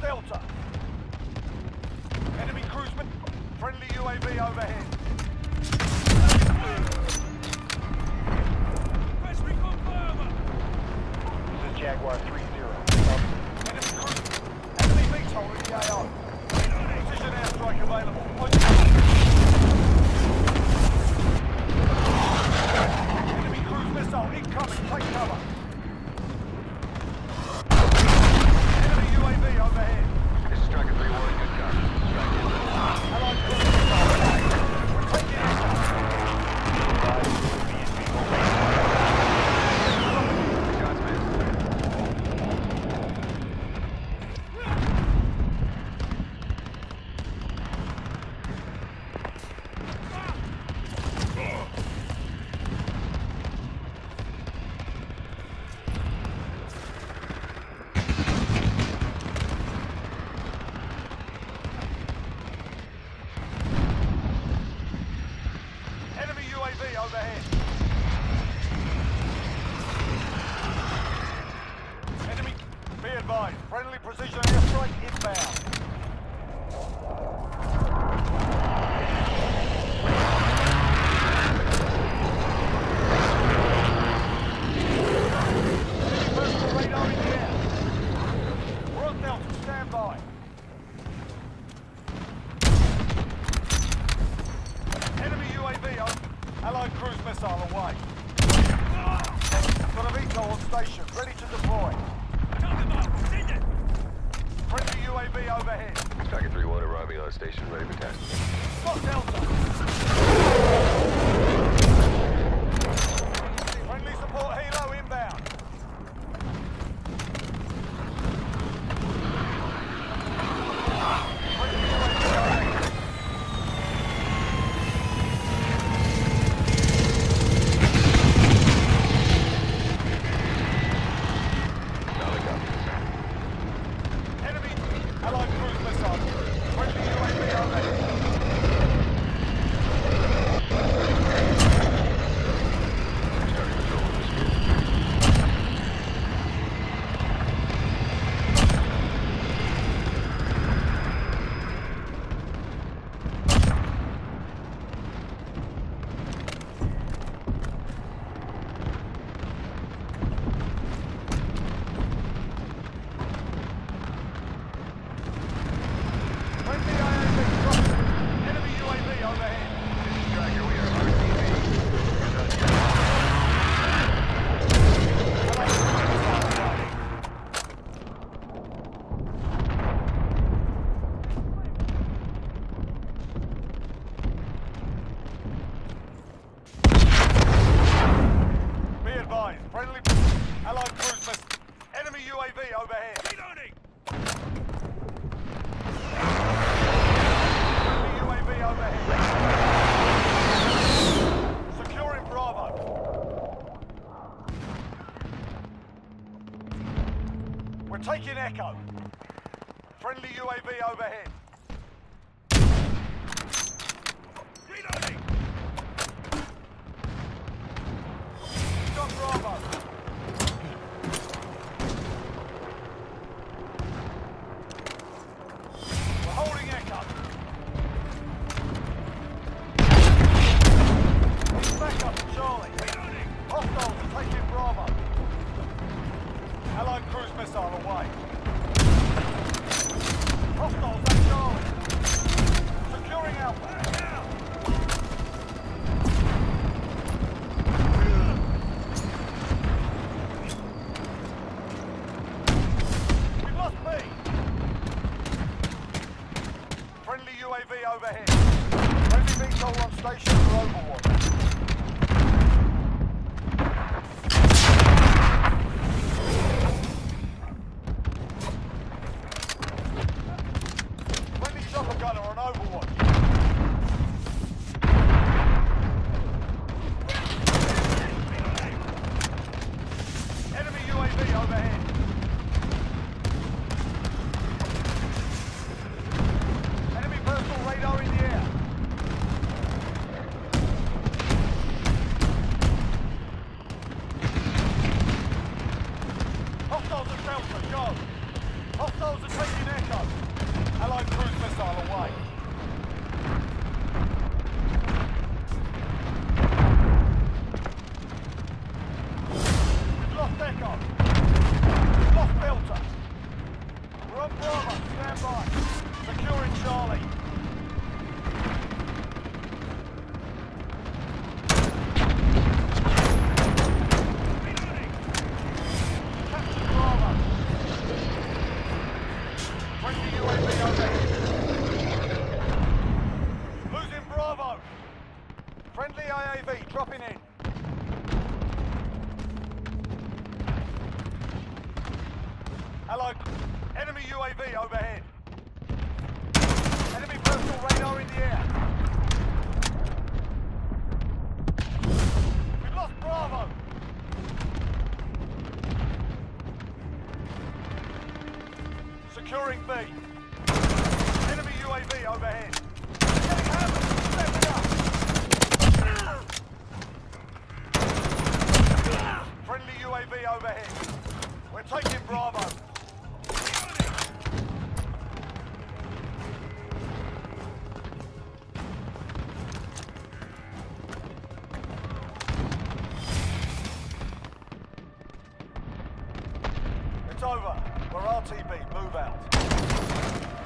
Delta. Enemy cruiseman. Friendly UAV overhead. Press recon fire. This is Jaguar 3-0. Enemy cruiser. Enemy VTOL in the AO. Precision airstrike available. Enemy cruise missile incoming. Take cover. Enemy UAV overhead. This is Striker 3-1. Good copy. Allied cruise missile attack. We're taking action. Shots missed. Enemy UAV overhead. Enemy, be advised, friendly precision airstrike inbound. Enemy personal radar in the air. We're on Delta, stand by. Enemy UAV on. Allied cruise missile away. Got a VTOL on station, ready to deploy. Target mark. Send it. Friendly UAV overhead. Striker 3-1 arriving on station, ready for test. Spot Delta. Friendly support helo inbound. Friendly UAV overhead. Solid copy. Enemy Allied cruise missile. Friendly UAV overhead. Starting control of this field. Friendly IAV dropping. Enemy UAV overhead. This is Striker, we are RTV. Good on you. Allied cruise missile away. Be advised, friendly Allied cruise missile. Enemy UAV overhead. Reloading. Enemy UAV overhead. Securing Bravo. We're taking Echo. Friendly UAV overhead. Reloading. Got Bravo. We're holding Echo. Back up, Charlie. Reloading. Hostiles are taking Bravo. Allied cruise missile away. Hostiles at Charlie. Securing Alpha. We've lost B. Friendly UAV overhead. Friendly VTOL on station for Overwatch. Friendly chopper gunner on Overwatch. Enemy UAV overhead. Enemy personal radar in the air. Hostiles at Delta, go. Hostiles are taking Echo. Allied cruise missile away. We've lost Echo. We've lost Filter. We're on Bravo. Stand by. Securing Charlie. Capture Bravo. Friendly UAV overhead. Losing Bravo. Friendly AAV dropping in. Allied. Enemy UAV overhead. Enemy personal radar in the air. We've lost Bravo. Securing B. Enemy UAV overhead. Getting hammered. Stepping up. Friendly UAV overhead. We're taking Bravo. It's over. We're RTB. Move out.